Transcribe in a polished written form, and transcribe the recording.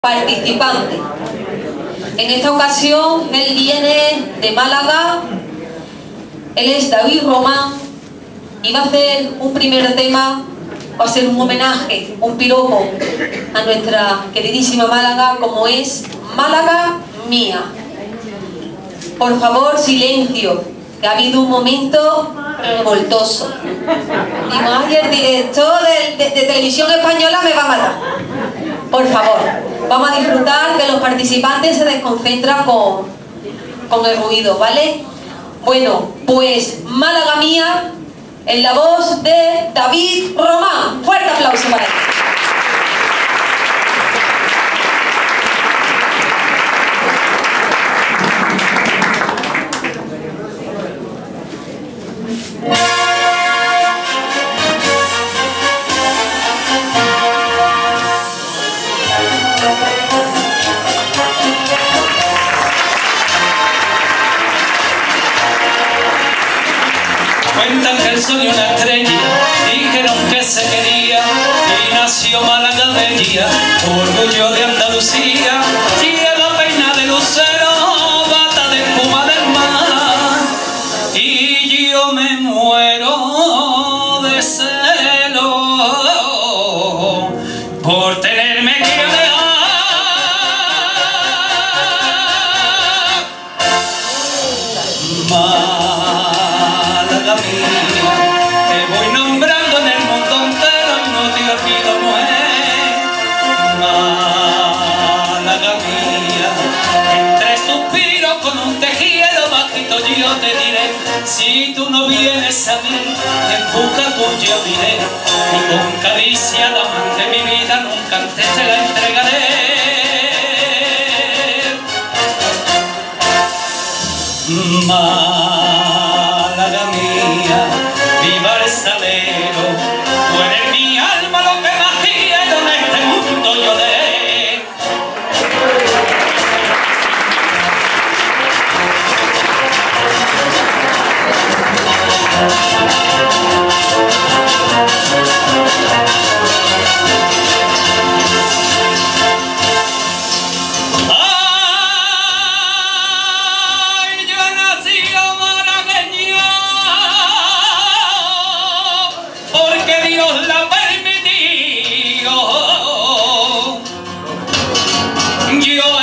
participante. En esta ocasión él viene de Málaga, él es David Román y va a hacer un primer tema, va a ser un homenaje, un piropo a nuestra queridísima Málaga, como es Málaga Mía. Por favor, silencio, que ha habido un momento revoltoso. Digo, ay, el director de Televisión Española me va a matar. Por favor, vamos a disfrutar, que los participantes se desconcentran con el ruido, ¿vale? Bueno, pues Málaga Mía, en la voz de David Román. Fuerte aplauso para él. Cuentan que el sol de una estrella, dijeron que se quería, y nació Málaga bella, orgullo de Andalucía. Lleva peina de lucero, bata de espuma del mar, y yo me muero de celo por tenerme que alejar. Málaga mía, te voy nombrando en el mundo entero y no te olvido, mujer. Málaga mía, entre suspiros con un tejido bajito yo te diré: si tú no vienes a mí, en busca tuya diré, y con caricia la mano de mi vida nunca antes te la entregaré. Málaga mía, viva el salero, tú eres mi alma, lo que más quiero en este mundo yo de. Dios la permitió. Yo